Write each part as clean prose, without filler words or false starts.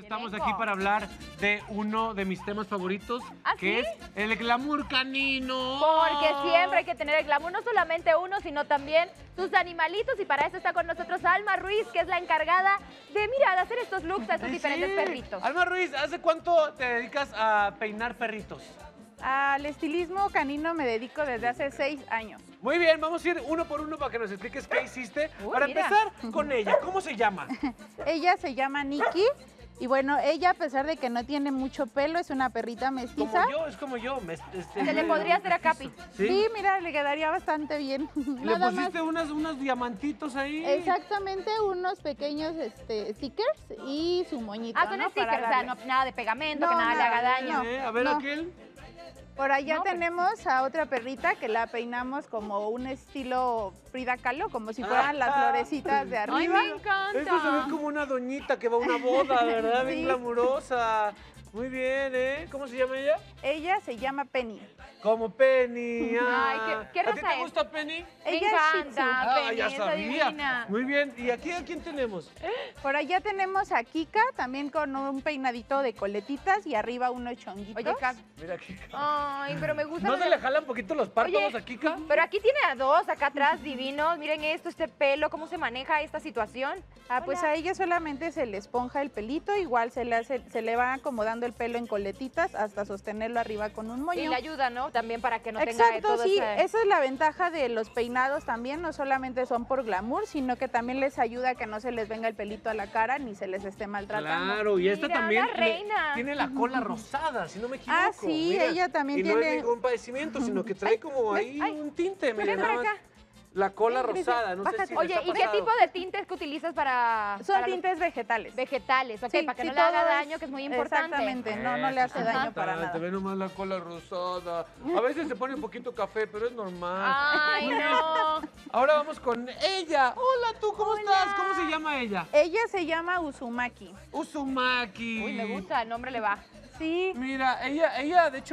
Estamos aquí para hablar de uno de mis temas favoritos, que es el glamour canino. Porque siempre hay que tener el glamour, no solamente uno, sino también sus animalitos. Y para eso está con nosotros Alma Ruiz, que es la encargada de, mira, de hacer estos looks a estos diferentes perritos. Alma Ruiz, ¿hace cuánto te dedicas a peinar perritos? Al estilismo canino me dedico desde hace 6 años. Muy bien, vamos a ir uno por uno para que nos expliques qué hiciste. Para mira. empezar con ella, ¿cómo se llama? Ella se llama Nikki y bueno, ella a pesar de que no tiene mucho pelo, es una perrita mestiza. Como yo, es como yo. Se le podría hacer a Capi. Sí, mira, le quedaría bastante bien. ¿Le pusiste unos diamantitos ahí? Exactamente, unos pequeños stickers y su moñito. Son ¿no? stickers, Para o sea, darle. nada de pegamento, No, que nada le haga nada, daño. no. A ver, No. aquel. Por allá No, pero- tenemos a otra perrita que la peinamos como un estilo Frida Kahlo, como si fueran las florecitas de Ay, arriba. me encanta. Esto se ve como una doñita que va a una boda, ¿verdad? Bien Sí. glamurosa. Muy bien, ¿eh? ¿Cómo se llama ella? Ella se llama Penny. Como Penny. Ay, ¿qué ¿A ti raza te es? gusta Penny? Me Ella es Shih Tzu. encanta, Penny, ya es sabía. adivina. Muy bien. ¿Y aquí a quién tenemos? Por allá tenemos a Kika, también con un peinadito de coletitas y arriba unos chonguitos. Oye, Cap. Mira aquí. Ay, pero me gusta. ¿No lo se de- le jalan un poquito los párpados Oye, a Kika? Pero aquí tiene a dos acá atrás divinos. Miren esto, este pelo, cómo se maneja esta situación. Pues Hola. a ella solamente se le esponja el pelito, igual se le va acomodando el pelo en coletitas hasta sostenerlo arriba con un moño. Y le ayuda, ¿no? También para que no tenga Exacto, todo sí, ese... esa es la ventaja de los peinados también, no solamente son por glamour, sino que también les ayuda a que no se les venga el pelito a la cara ni se les esté maltratando. Claro, y esta Mira, también una reina. tiene la cola rosada, si no me equivoco. Ah, sí, mira. ella también y no tiene- es ningún padecimiento, sino que trae como ahí un tinte. ven Mira, para nada más. acá. La cola Ven, rosada, no sé bájate. si Oye, les ha ¿y qué pasado. tipo de tintes que utilizas para...? Son para los tintes vegetales. vegetales, ok, Sí, para que sí, no le haga todo es- daño, que es muy importante. Exactamente, no le hace Eso es daño para importante, nada. Ve nomás la cola rosada. A veces se pone un poquito café, pero es normal. Ay, no. Ahora vamos con ella. Hola, ¿tú cómo estás? ¿Cómo se llama ella? Ella se llama Uzumaki. Uzumaki. Uy, me gusta, el nombre le va. Sí, Mira, ella, de hecho,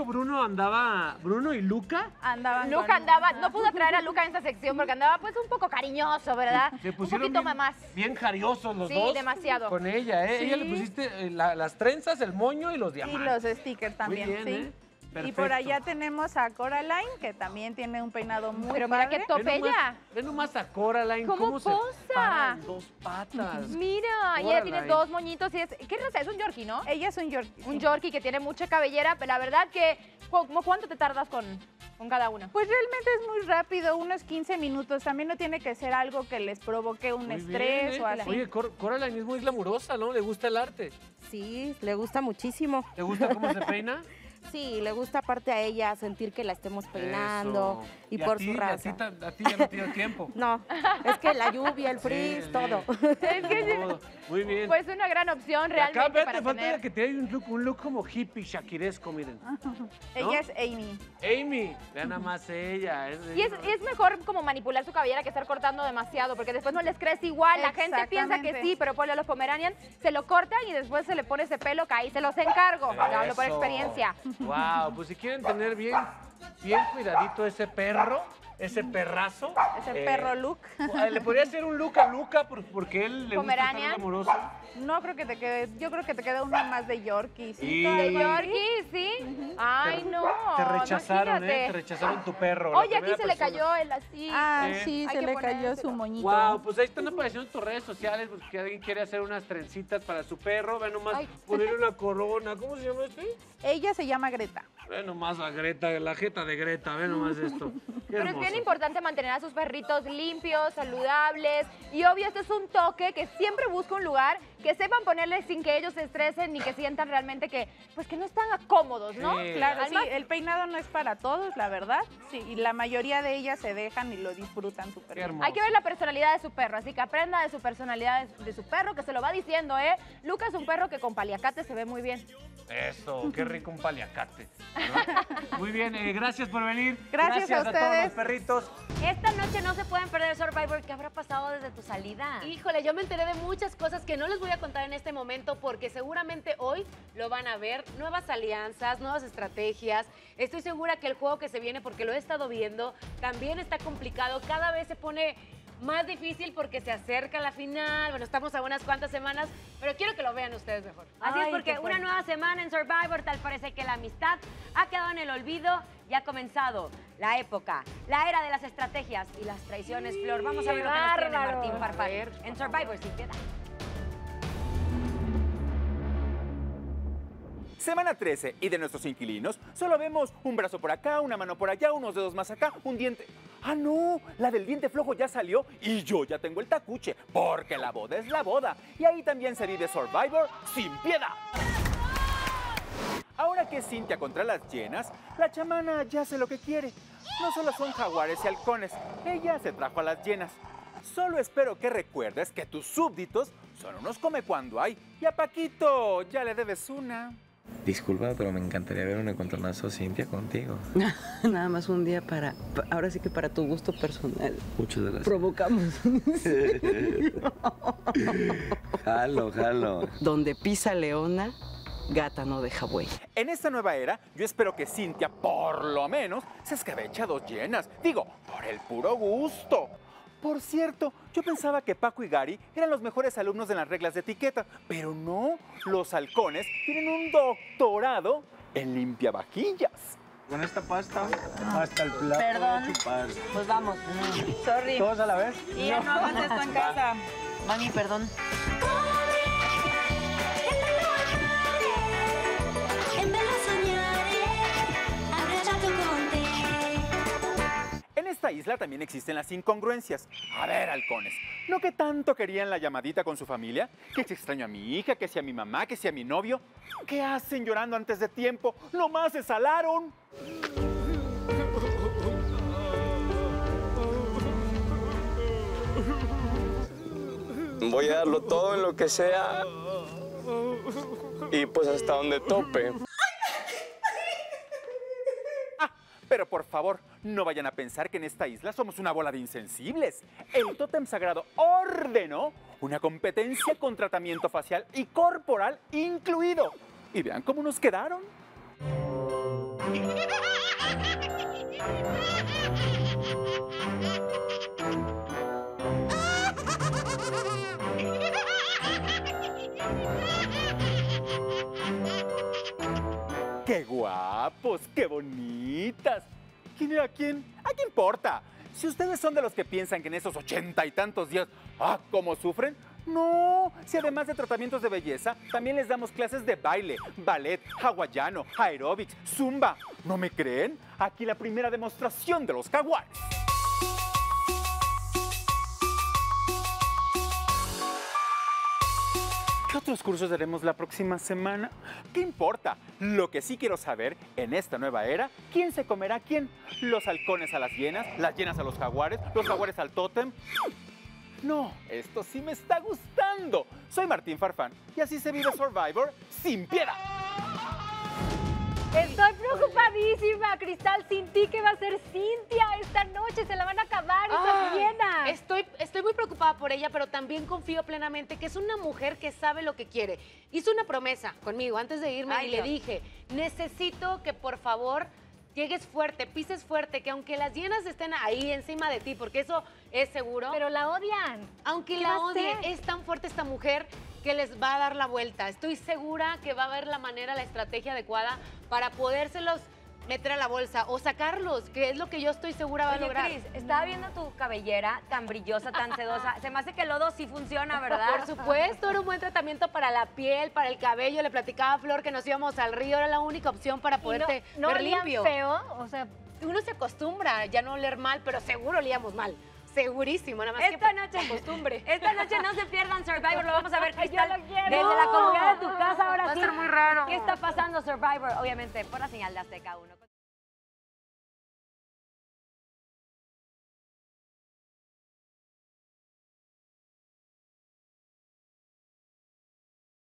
Bruno y Luca andaban Luca con- andaba, no pude traer a Luca en esta sección porque andaba pues un poco cariñoso, ¿verdad? le Un pusieron poquito bien, mamás. bien jariosos los Sí, dos. demasiado. Con ella, ¿eh? Sí. Ella le pusiste las trenzas, el moño y los Y diamantes. los stickers también, Muy bien, sí. ¿eh? Y por Perfecto. allá tenemos a Coraline, que también tiene un peinado muy Pero mira padre. qué top ella. Ve nomás a Coraline, ¿Cómo cómo se posa? para en dos patas. Mira, y ella Órale. tiene dos moñitos y es... ¿Qué raza? Es un Yorkie, ¿no? Ella es un Yorkie. Un sí. Yorkie que tiene mucha cabellera, pero la verdad que... ¿Cómo cuánto te tardas con cada uno? Pues realmente es muy rápido, unos 15 minutos. También no tiene que ser algo que les provoque un Muy estrés bien, o así. Oye, Coraline es muy glamurosa, ¿no? Le gusta el arte. Sí, le gusta muchísimo. ¿Te gusta cómo se peina? Sí, le gusta aparte a ella sentir que la estemos peinando Eso. y a por ti, su raza. A ti ya no tiene tiempo. No, es que la lluvia, el frizz, Sí, todo. Es que Todo. Muy bien. pues una gran opción Y acá, realmente vete, para falta tener... que te dé un look como hippie, shakiresco, miren. Ella es Amy. Amy, vean nada más ella. Y es mejor como manipular su cabellera que estar cortando demasiado, porque después no les crece igual. La gente piensa que Exactamente. sí, pero ponle a los Pomeranian, se lo cortan y después se le pone ese pelo que ahí se los encargo. Lo hablo por Eso. experiencia. Wow, pues si quieren tener bien cuidadito ese perro, ese perrazo. Es el perro Luke. Le podría hacer un look a Luca porque él le gusta estar Pomeranian. amoroso. No creo que te quede, yo creo que te queda uno más de Yorkie. Sí. ¿De Sí. Yorkie? ¿Sí? Ay, no. Te rechazaron, imagínate. Te rechazaron tu perro. la Oye, aquí primera se le persona. cayó el así. Ah, Sí. sí, Hay se que le cayó ponérselo. su moñito. Wow, pues ahí están apareciendo en tus redes sociales, pues que alguien quiere hacer unas trencitas para su perro, ve nomás Ay. ponerle una corona, ¿cómo se llama este? Ella se llama Greta. Ve nomás a Greta, la jeta de Greta, ve nomás esto. Qué Pero es bien hermoso. importante mantener a sus perritos limpios, saludables. Y obvio, este es un toque que siempre busca un lugar que sepan ponerle sin que ellos se estresen ni que sientan realmente que, pues que no están cómodos, ¿no? Sí. Claro, sí, Además, el peinado no es para todos, la verdad. Sí, y la mayoría de ellas se dejan y lo disfrutan súper Qué bien. hermoso. hay que ver la personalidad de su perro, así que aprenda de su personalidad de su perro, que se lo va diciendo, ¿eh? Lucas es un perro que con paliacate se ve muy bien. Eso, qué rico un paliacate. ¿no? Muy bien, gracias por venir. Gracias a todos ustedes. los perritos. Esta noche no se pueden perder Survivor. ¿Qué habrá pasado desde tu salida? Híjole, yo me enteré de muchas cosas que no les voy a contar en este momento porque seguramente hoy lo van a ver. Nuevas alianzas, nuevas estrategias. Estoy segura que el juego que se viene, porque lo he estado viendo, también está complicado. Cada vez se pone más difícil porque se acerca la final. Bueno, estamos a unas cuantas semanas, pero quiero que lo vean ustedes mejor. Así es, Ay, porque qué una fuerte. nueva semana en Survivor, tal parece que la amistad ha quedado en el olvido y ha comenzado la época, la era de las estrategias y las traiciones, Flor. Vamos a ver lo que nos tiene bárbaro. Martín Farfán A ver, en Survivor Sin Piedad. Semana 13 y de nuestros inquilinos solo vemos un brazo por acá, una mano por allá, unos dedos más acá, un diente. ¡Ah, no! La del diente flojo ya salió y yo ya tengo el tacuche, porque la boda es la boda. Y ahí también se vive Survivor Sin Piedad. Ahora que es Cintia contra las llenas, la chamana ya hace lo que quiere. No solo son jaguares y halcones, ella se trajo a las llenas. Solo espero que recuerdes que tus súbditos son unos come cuando hay. Y a Paquito ya le debes una. Disculpa, pero me encantaría ver un encontronazo Cintia contigo. Nada más un día ahora sí que para tu gusto personal. Muchas gracias. Provocamos. Jalo, jalo. Donde pisa leona, gata no deja buey. En esta nueva era, yo espero que Cintia, por lo menos, se escabeche a 2 llenas. Digo, por el puro gusto. Por cierto, yo pensaba que Paco y Gary eran los mejores alumnos de las reglas de etiqueta, pero no. Los halcones tienen un doctorado en limpiavajillas. Con esta pasta, hasta el plato. Perdón. Chupar. Pues vamos. Sorry. ¿Todos a la vez? Y ya no hagas esto en casa. Mami, perdón. En esta isla también existen las incongruencias. A ver, halcones, ¿no que tanto querían la llamadita con su familia? Que si extraño a mi hija, que si a mi mamá, que si a mi novio. ¿Qué hacen llorando antes de tiempo? ¡Nomás se salaron! Voy a darlo todo en lo que sea y pues hasta donde tope. Pero por favor, no vayan a pensar que en esta isla somos una bola de insensibles. El tótem sagrado ordenó una competencia con tratamiento facial y corporal incluido. Y vean cómo nos quedaron. ¡Qué guapos! ¡Qué bonitas! ¿Quién era quién? ¿A qué importa? Si ustedes son de los que piensan que en esos 80 y tantos días, ¡ah, cómo sufren! No, si además de tratamientos de belleza, también les damos clases de baile, ballet, hawaiano, aeróbics, zumba. ¿No me creen? Aquí la primera demostración de los jaguares. ¿Qué otros cursos haremos la próxima semana? ¿Qué importa? Lo que sí quiero saber, en esta nueva era, ¿quién se comerá a quién? ¿Los halcones a las llenas a los jaguares al tótem? No, esto sí me está gustando. Soy Martín Farfán y así se vive Survivor Sin Piedad. Estoy preocupadísima, Cristal, sin ti, ¿qué va a hacer Cintia esta noche? Se la van a acabar esas llenas. Estoy muy preocupada por ella, pero también confío plenamente que es una mujer que sabe lo que quiere. Hizo una promesa conmigo antes de irme y le dije, necesito que por favor llegues fuerte, pises fuerte, que aunque las llenas estén ahí encima de ti, porque eso es seguro. Pero la odian. Aunque ¿Qué la va a odie, hacer? es tan fuerte esta mujer que les va a dar la vuelta. Estoy segura que va a haber la manera, la estrategia adecuada para podérselos meter a la bolsa o sacarlos, que es lo que yo estoy segura va a Oye, lograr. Cris, estaba viendo tu cabellera tan brillosa, tan sedosa. Se me hace que el lodo sí funciona, ¿verdad? Por supuesto, era un buen tratamiento para la piel, para el cabello. Le platicaba a Flor que nos íbamos al río, era la única opción para poderte no ver olían limpio. feo, o sea, Uno se acostumbra ya no oler mal, pero seguro olíamos mal. Segurísimo, nada más Esta que noche, costumbre. Esta noche no se pierdan Survivor, lo vamos a ver, Cristal, Yo lo quiero. desde la comunidad de tu casa. Ahora Va a sí, ser muy raro. ¿qué está pasando Survivor? Obviamente, por la señal de Azteca 1.